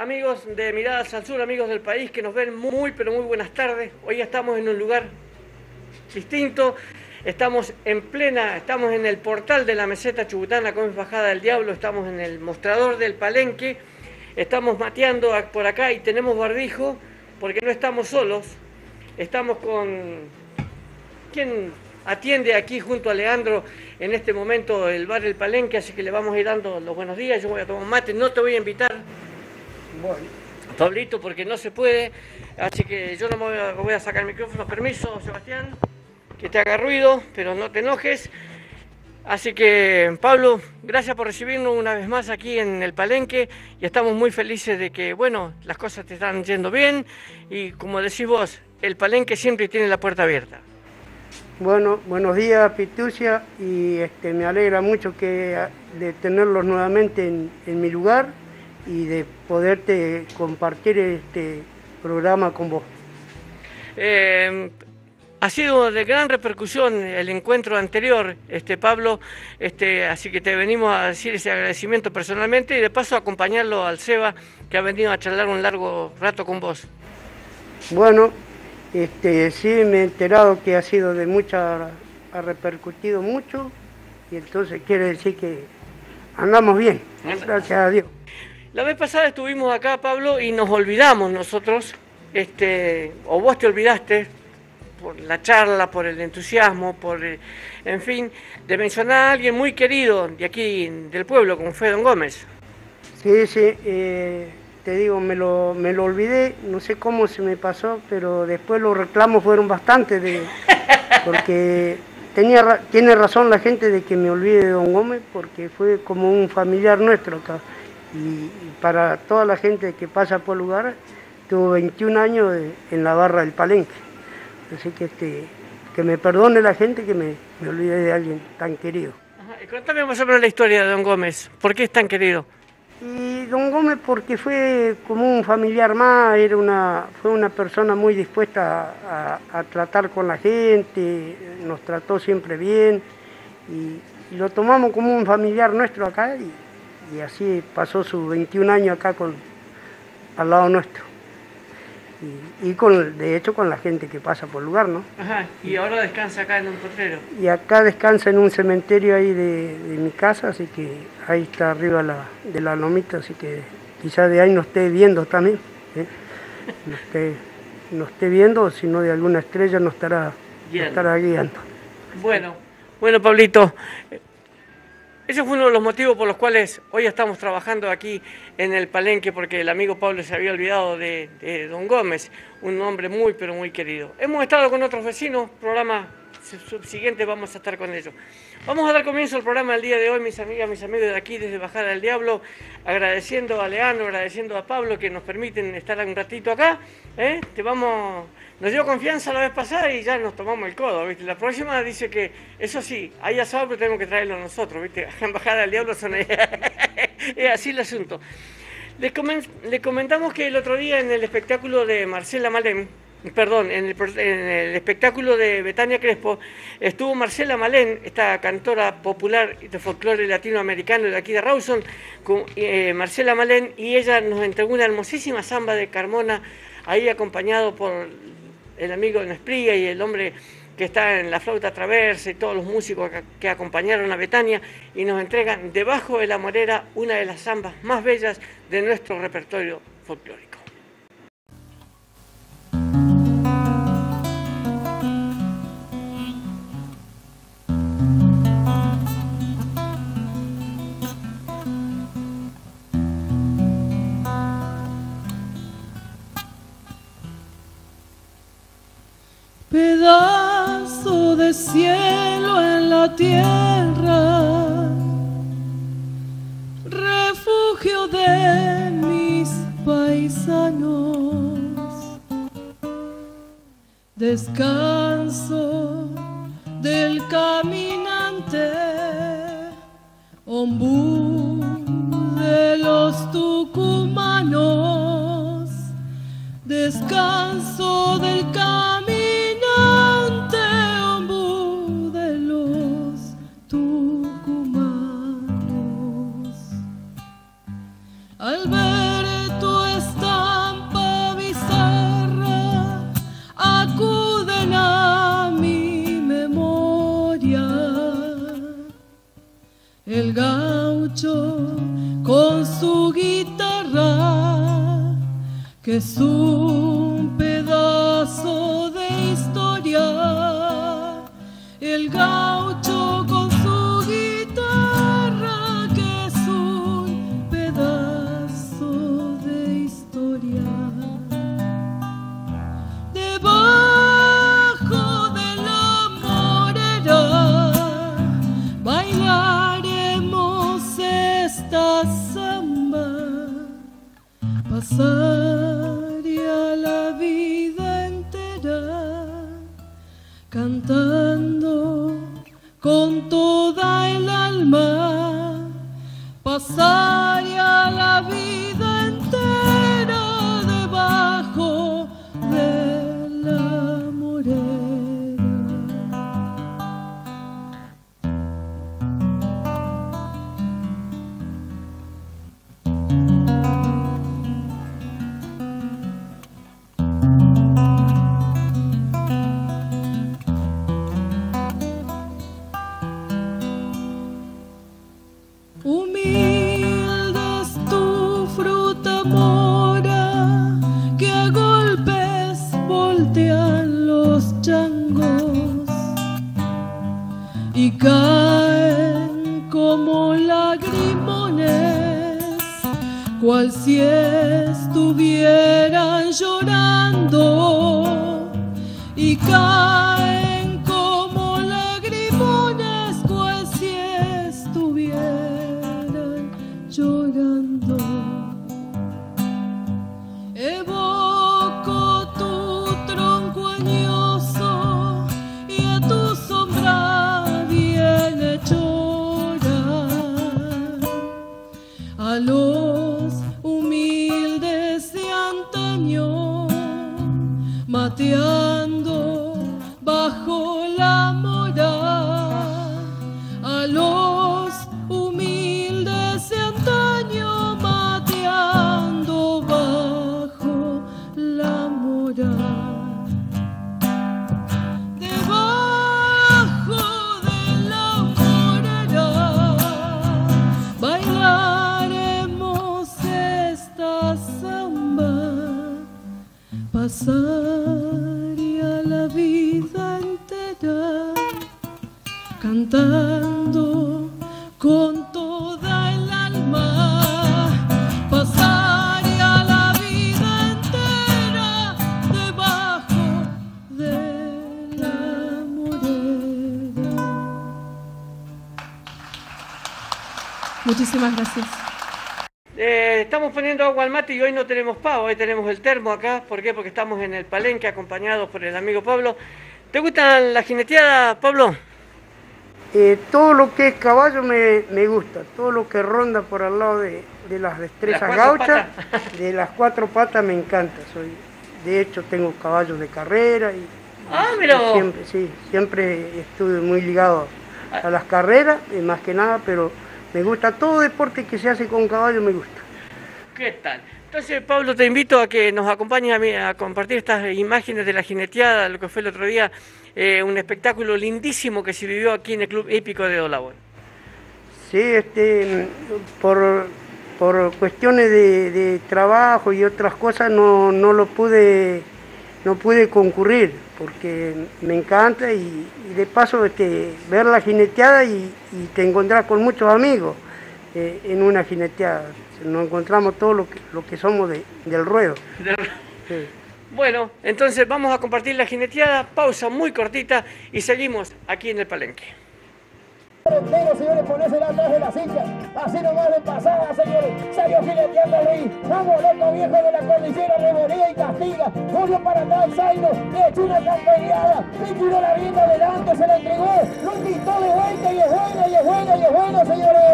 Amigos de Miradas al Sur, amigos del país que nos ven muy pero muy buenas tardes. Hoy estamos en un lugar distinto. Estamos en el portal de la meseta chubutana, como es Bajada del Diablo. Estamos en el mostrador del Palenque. Estamos mateando por acá y tenemos barbijo porque no estamos solos. Estamos con quien atiende aquí junto a Leandro en este momento el bar El Palenque, así que le vamos a ir dando los buenos días. Yo voy a tomar mate, no te voy a invitar, bueno, Pablito, porque no se puede, así que yo no me voy a sacar el micrófono. Permiso, Sebastián, que te haga ruido, pero no te enojes. Así que, Pablo, gracias por recibirnos una vez más aquí en el Palenque y estamos muy felices de que, bueno, las cosas te están yendo bien y, como decís vos, el Palenque siempre tiene la puerta abierta. Bueno, buenos días, Pitucia, y me alegra mucho de tenerlos nuevamente en mi lugar y de poderte compartir este programa con vos. Ha sido de gran repercusión el encuentro anterior, Pablo, así que te venimos a decir ese agradecimiento personalmente y de paso acompañarlo al Seba, que ha venido a charlar un largo rato con vos. Bueno, sí me he enterado que ha sido ha repercutido mucho, y entonces quiere decir que andamos bien, gracias a Dios. La vez pasada estuvimos acá, Pablo, y nos olvidamos nosotros, o vos te olvidaste, por la charla, por el entusiasmo, en fin, de mencionar a alguien muy querido de aquí, del pueblo, como fue Don Gómez. Sí, te digo, me lo olvidé, no sé cómo se me pasó, pero después los reclamos fueron bastantes, porque tiene razón la gente de que me olvide de Don Gómez, porque fue como un familiar nuestro acá. Y para toda la gente que pasa por el lugar, tuvo 21 años en la barra del Palenque. Así que me perdone la gente que me olvide de alguien tan querido. Ajá, y cuéntame más o menos la historia de Don Gómez. ¿Por qué es tan querido? Y Don Gómez porque fue como un familiar más, fue una persona muy dispuesta a tratar con la gente, nos trató siempre bien y lo tomamos como un familiar nuestro acá y así pasó sus 21 años acá al lado nuestro. De hecho con la gente que pasa por el lugar, ¿no? Ajá, y ahora descansa acá en un potrero. Y acá descansa en un cementerio ahí de mi casa, así que ahí está arriba de la lomita, así que quizás de ahí nos esté viendo también, ¿eh? Nos esté viendo, si no de alguna estrella nos estará guiando. Bueno, Pablito, ese fue uno de los motivos por los cuales hoy estamos trabajando aquí en el Palenque, porque el amigo Pablo se había olvidado de Don Gómez, un hombre muy pero muy querido. Hemos estado con otros vecinos, programa subsiguiente vamos a estar con ellos. Vamos a dar comienzo al programa del día de hoy, mis amigas, mis amigos de aquí desde Bajada del Diablo, agradeciendo a Leandro, agradeciendo a Pablo que nos permiten estar un ratito acá. Nos dio confianza la vez pasada y ya nos tomamos el codo, ¿viste? La próxima dice que, eso sí, hay asado, pero tenemos que traerlo nosotros, ¿viste? En Bajada del Diablo es así el asunto. Les comentamos que el otro día en el espectáculo de Marcela Malén, en el espectáculo de Betania Crespo, estuvo Marcela Malén, esta cantora popular de folclore latinoamericano de aquí de Rawson, con Marcela Malén, y ella nos entregó una hermosísima samba de Carmona, ahí acompañado por el amigo de Nesprilla y el hombre que está en la flauta traversa y todos los músicos que acompañaron a Betania, y nos entregan Debajo de la Morera, una de las zambas más bellas de nuestro repertorio folclórico. Pedazo de cielo en la tierra, refugio de mis paisanos, descanso del caminante, ombú de los tucumanos, descanso del caminante, ombú de los tucumanos. Al ver tu el gaucho con su guitarra, que es un pedazo de historia. El gaucho con su guitarra, que es un pedazo de historia. Debajo de la morera bailaremos esta samba. Pasaría la vida entera cantando con toda el alma. Pasaría la vida entera debajo de la morera. Humilde es tu fruta mora, que a golpes voltean los changos y caen como lagrimones, cual si estuvieran llorando, y caen como lagrimones, cual si estuvieran llorando. Evoco tu tronco añoso y a tu sombra bienhechora, a los humildes de antaño, mateando bajo la mora, a los humildes de antaño, mateando bajo la mora. Debajo de la morera bailaremos esta samba. Pasaría la vida entera cantando con toda el alma. Pasaría la vida entera debajo de la morera. Muchísimas gracias. Estamos poniendo agua al mate y hoy no tenemos pavo, hoy tenemos el termo acá. ¿Por qué? Porque estamos en el palenque acompañados por el amigo Pablo. ¿Te gustan las jineteadas, Pablo? Todo lo que es caballo me gusta, todo lo que ronda por al lado de las destrezas gauchas, de las cuatro patas me encanta. De hecho tengo caballos de carrera y mira. Siempre estuve muy ligado a las carreras, más que nada, pero me gusta todo deporte que se hace con caballo, me gusta. ¿Qué tal? Entonces, Pablo, te invito a que nos acompañes a compartir estas imágenes de la jineteada, lo que fue el otro día, un espectáculo lindísimo que se vivió aquí en el Club Hípico de Dolabón. Sí, por cuestiones de trabajo y otras cosas no pude concurrir, porque me encanta y de paso ver la jineteada y te encontrás con muchos amigos en una jineteada. Nos encontramos todos lo que somos del ruedo. Sí. Bueno, entonces vamos a compartir la jineteada, pausa muy cortita y seguimos aquí en el palenque. Entero, señores, ponérsela atrás de la silla, así nomás de pasada, señores, salió jineteando Luis, vamos loco viejo de la cordillera, revolea y castiga, volvió para atrás Zaino, le echó una camperiada, le tiró la rienda adelante, se la entregó, lo quitó de vuelta y es bueno, señores.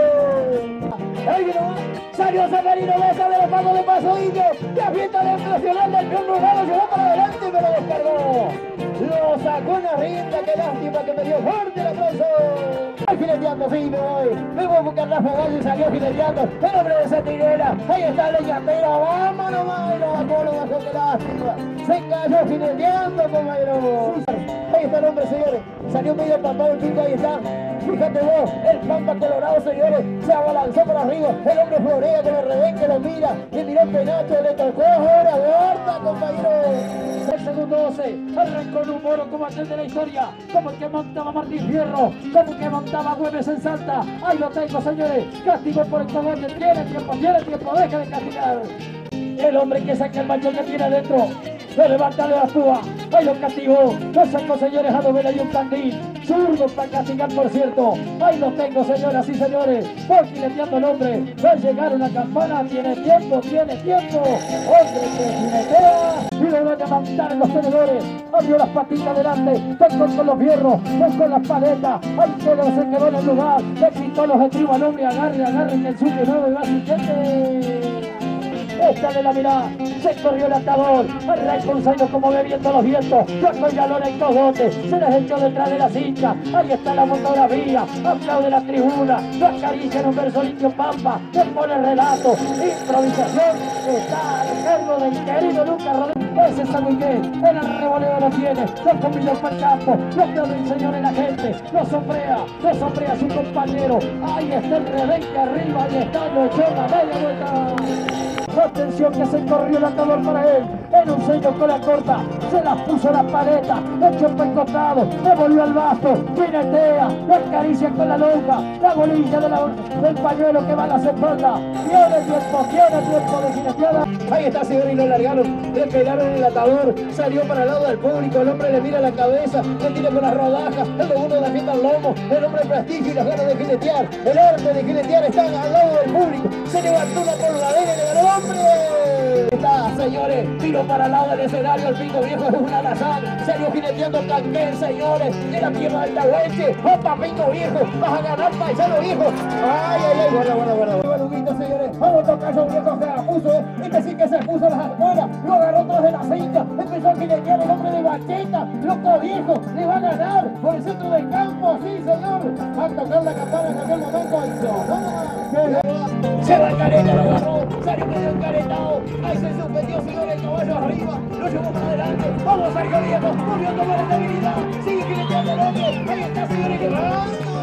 Ahí viene más, salió Zacarino Besa de los pagos de Paso Indio, la fiesta nacional del peón Rogado, llegó para adelante y me lo descargó. Lo sacó en la rienda, qué lástima que me dio fuerte el aplauso. Ay, jineteando, sí, me voy. Me voy a buscar Rafa Gallo y salió jineteando. El hombre de Sentinela, ahí está el leñatero, vámonos, Mayro, bajó, lo bajó, qué lástima. Se cayó jineteando con Mayro. Ahí está el hombre, señores. Salió medio papado el chico, ahí está. fíjate vos, el Pampa Colorado, señores, se abalanzó para arriba, el hombre florea con el revés que lo mira, y miró Penacho, le tocó ahora, guarda, compañero. El segundo 12, arrancó en un moro como aquel de la historia, como el que montaba Martín Fierro, como el que montaba Güemes en Salta. Ahí lo tengo, señores, castigo por el cogote, tiene tiempo, deja de castigar. El hombre que saca el macho que tiene adentro, lo levanta de la púa, ahí lo castigó, lo sacó, señores, a Novela y un candil, zurdo para castigar, por cierto. Ahí lo tengo, señoras y señores, por jineteando el hombre, va a llegar una campana, tiene tiempo, hombre que jinetea, y lo van a levantar en los tenedores, abrió las patitas delante, tocó con los fierros, con las paletas, ahí se quedó en el lugar, le quitó los estribos al hombre, agarre que el suyo nuevo y va siguiente. Esta de la mirada, se corrió el atador, arrancó un zaino como bebiendo los vientos, sacó el galón en cogote, se les echó detrás de la cincha, ahí está la fotografía, aplaude la tribuna, lo acaricia en un verso limpio Pampa, le pone relato, improvisación, está al cargo del querido Lucas Rodríguez. Ese Sabuqué, en el revoleo lo tiene, lo combinó para el campo, lo aplaude el señor en la gente, lo sombrea a su compañero, ahí está el rebenque arriba, ahí está, lo echó la media vuelta. Atención que se corrió el atador para él, en un sello con la corta, se las puso la paleta, echó para el costado, le volvió al basto, pinetea, lo acaricia con la lonja, la bolilla del pañuelo que va a las espaldas, tiene tiempo de jineteada. Ahí está, señor, y lo largaron, le pegaron el atador, salió para el lado del público, el hombre le mira la cabeza, le tira con las rodajas, el segundo de fiesta al lomo, el hombre prestigio y las ganas de jinetear, el arte de jinetear está al lado del público, se levantó una polvadera y le ganó. Está, señores, tiro para el lado del escenario, el Pingo Viejo es un alazán, salió jineteando Canquén, señores, de la tierra del Tahuenche. ¡Opa, Pingo Viejo! ¡Vas a ganar, paisano viejo! ¡Ay! Guarda, señores, vamos a tocar a viejo que la puso, este sí que se puso las afueras, lo agarró tras de la cinta, empezó a jinetear el hombre de Bacheta, loco viejo, le va a ganar por el centro del campo, sí, señor, va a tocar la campana en aquel momento, se va el careta, lo agarró, salió medio encaretado, ahí se suspendió, señor, el caballo arriba, lo llevó para adelante, vamos Sergio Diego, volvió a tomar estabilidad, sigue jineteando el hombre, ahí está, señores, que va.